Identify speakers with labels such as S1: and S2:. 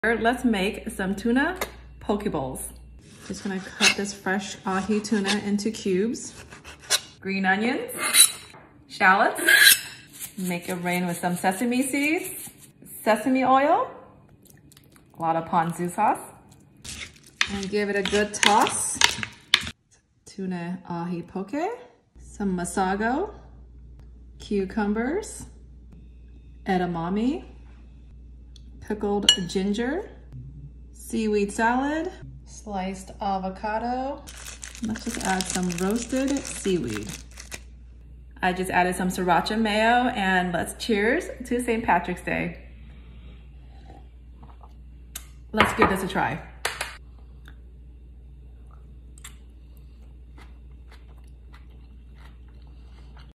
S1: Let's make some tuna poke bowls. Just gonna cut this fresh ahi tuna into cubes. Green onions, shallots. Make it rain with some sesame seeds, sesame oil, a lot of ponzu sauce, and give it a good toss. Tuna ahi poke, some masago, cucumbers, edamame, pickled ginger, seaweed salad, sliced avocado. Let's just add some roasted seaweed. I just added some sriracha mayo, and let's cheers to St. Patrick's Day. Let's give this a try.